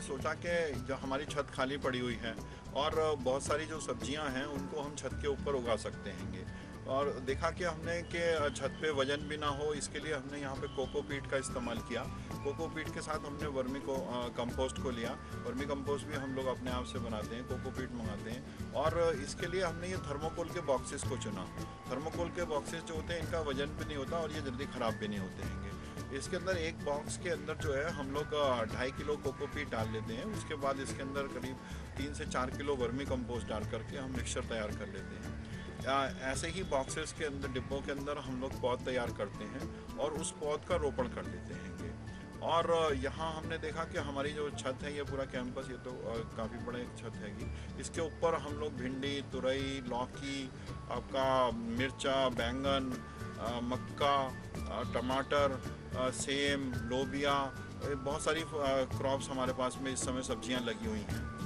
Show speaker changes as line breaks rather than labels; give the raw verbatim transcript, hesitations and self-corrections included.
सोचा कि जो हमारी छत खाली पड़ी हुई है और बहुत सारी जो सब्जियां हैं उनको हम छत के ऊपर उगा सकते हैंगे। और देखा कि हमने कि छत पे वजन भी ना हो, इसके लिए हमने यहाँ पे कोकोपीट का इस्तेमाल किया। कोकोपीट के साथ हमने वर्मी को कंपोस्ट को लिया। वर्मी कंपोस्ट भी हम लोग अपने आप से बनाते हैं, कोकोपीट मंगाते हैं। और इसके लिए हमने ये थर्मोकोल के बॉक्सेस को चुना। थर्मोकोल के बॉक्सेस जो होते हैं इनका वजन भी नहीं होता और ये जल्दी ख़राब भी नहीं होते हैं। इसके अंदर एक बॉक्स के अंदर जो है हम लोग ढाई किलो कोकोपीट डाल लेते हैं। उसके बाद इसके अंदर करीब तीन से चार किलो वर्मी कंपोस्ट डाल करके हम मिक्सचर तैयार कर लेते हैं। ऐसे ही बॉक्सेस के अंदर, डिब्बों के अंदर हम लोग पौध तैयार करते हैं और उस पौध का रोपण कर लेते हैं। और यहाँ हमने देखा कि हमारी जो छत है, ये पूरा कैंपस, ये तो काफ़ी बड़ा एक छत हैगी। इसके ऊपर हम लोग भिंडी, तुरई, लौकी, आपका मिर्चा, बैंगन, मक्का, टमाटर, सेम, लोबिया, बहुत सारी क्रॉप्स हमारे पास में इस समय सब्जियां लगी हुई हैं।